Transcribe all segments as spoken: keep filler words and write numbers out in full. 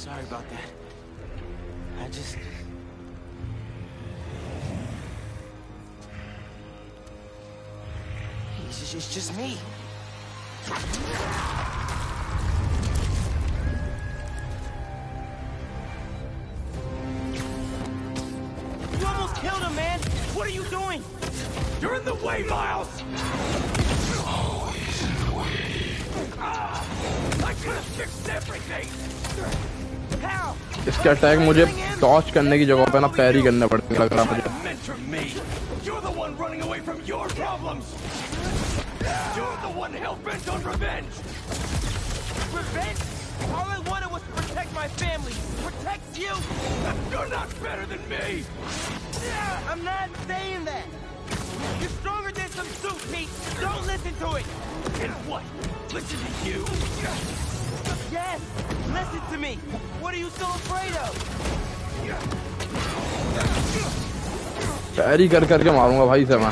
sorry about that. I just... It's just, it's just me. You almost killed him, man. What are you doing? You're in the way, Miles. Always in the way. Ah, I could have fixed everything. How? इसका attack मुझे dodge करने की जगह पे ना पैरी करने पड़ते लग रहा मुझे. You're the one running away from your problems. You're the one hell-bent on revenge. Revenge? All I wanted was to protect my family. Protect you. You're not better than me. I'm not saying that. You're stronger than some soup, Pete. Don't listen to it. And what? Listen to you? Yes. Listen to me. What are you so afraid of? पैरी कर करके मारूंगा भाई से मैं.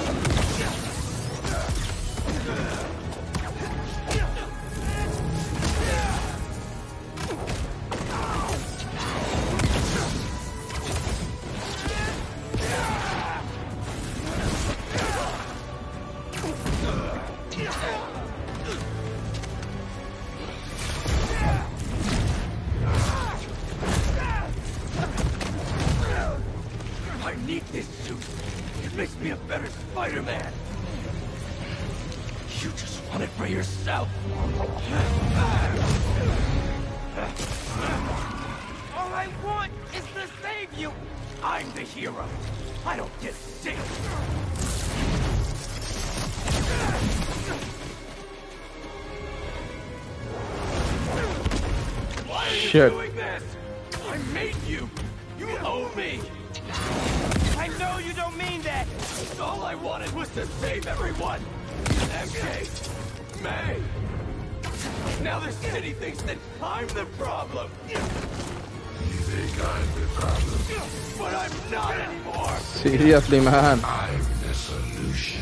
Shit. Doing this. I made you. You owe me. I know you don't mean that. All I wanted was to save everyone. M K. May. Now the city thinks that I'm the problem. You think I'm the problem? But I'm not anymore. Seriously, man. I'm the solution.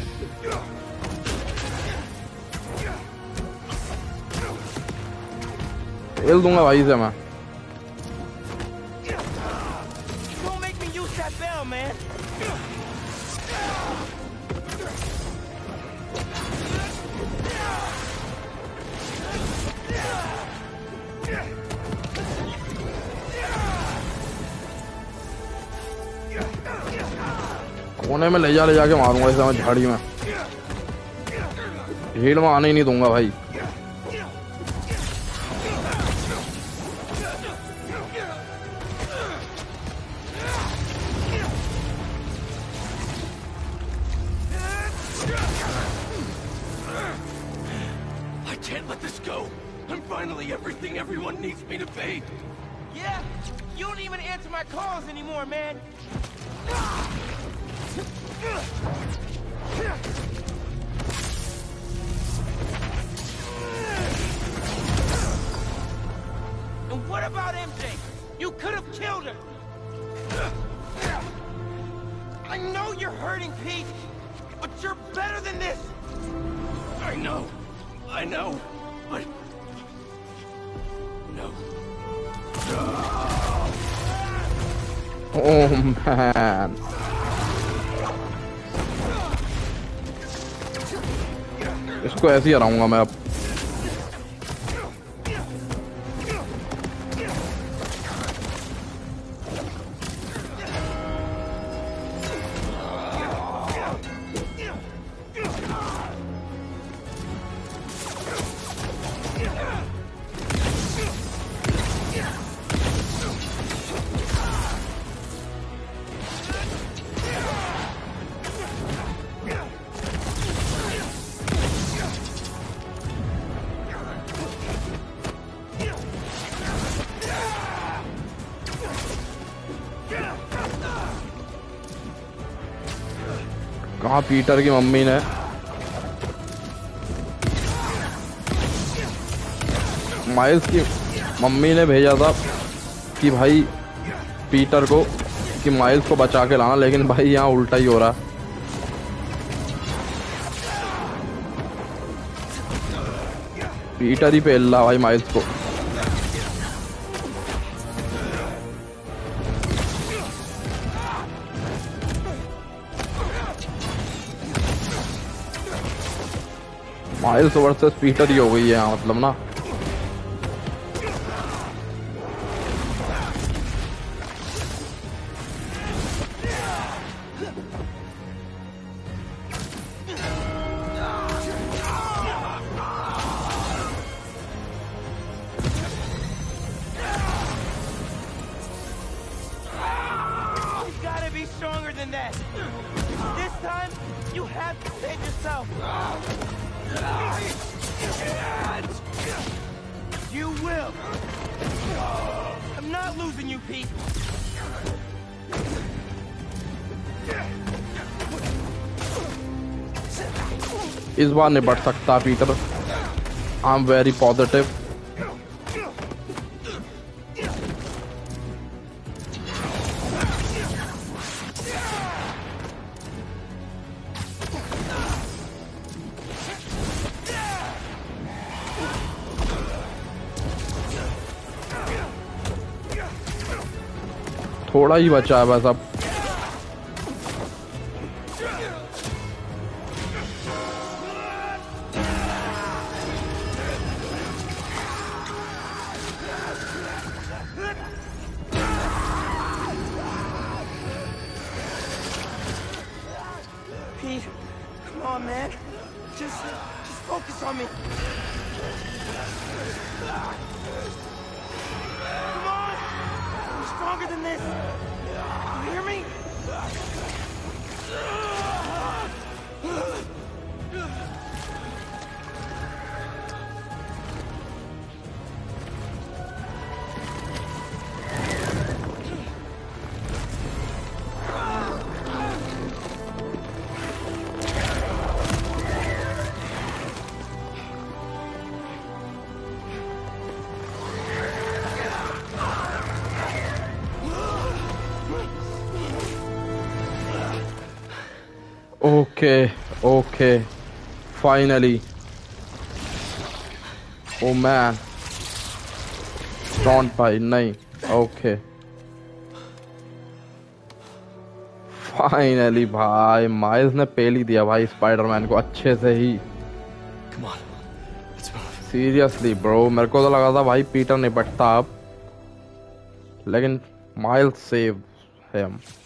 खेल दूंगा भाई से मैं. Don't make me use that bell, man. कोने में ले जा ले जाके मारूंगा इसे मैं झाड़ी में. भीड़ में आने ही नहीं दूंगा भाई. Everything everyone needs me to be. Yeah? You don't even answer my calls anymore, man. And what about M J? You could have killed her. I know you're hurting, Pete, but you're better than this. I know. I know. But... No. Oh man. इसको ऐसे ही हराऊंगा मैं अब. कहाँ Peter की mummy ने miles की mummy ने भेजा था कि भाई पीटर को कि माइल्स को बचा के लाना, लेकिन भाई यहाँ उल्टा ही हो रहा. पीटर ही पेल रहा भाई माइल्स को. माइल्स वर्सेस पीटर ही हो गई है यहाँ मतलब ना। इस बार निपट सकता Peter. I am very positive. थोड़ा ही बचा है बस अब। Okay, okay, finally. Oh man. Don't भाई नहीं. Okay. Finally भाई माइल्स ने पेल ही दिया भाई स्पाइडरमैन को अच्छे से ही. Come on, let's move. Seriously bro, मेरे को तो लगा था भाई पीटर निपटता अब, लेकिन माइल्स सेव him.